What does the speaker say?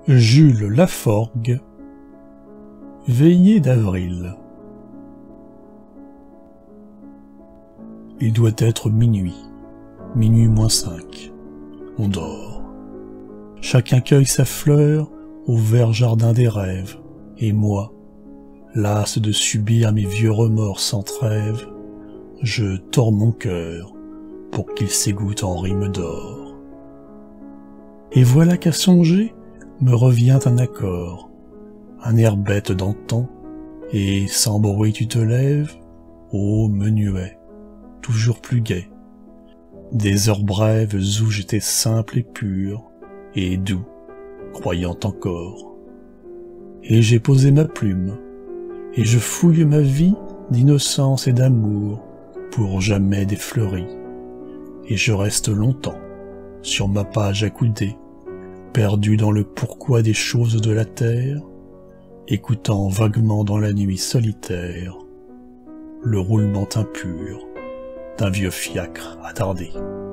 Jules Laforgue, Veillée d'avril. Il doit être minuit moins 5. On dort. Chacun cueille sa fleur au vert jardin des rêves, et moi, las de subir mes vieux remords sans trêve, je tords mon cœur pour qu'il s'égoutte en rimes d'or. Et voilà qu'à songer me revient un accord, un air bête d'antan, et sans bruit tu te lèves, ô menuet, toujours plus gai. Des heures brèves où j'étais simple et pur, et doux, croyant encore. Et j'ai posé ma plume, et je fouille ma vie d'innocence et d'amour, pour jamais défleurie. Et je reste longtemps, sur ma page accoudée, perdu dans le pourquoi des choses de la terre, écoutant vaguement dans la nuit solitaire le roulement impur d'un vieux fiacre attardé.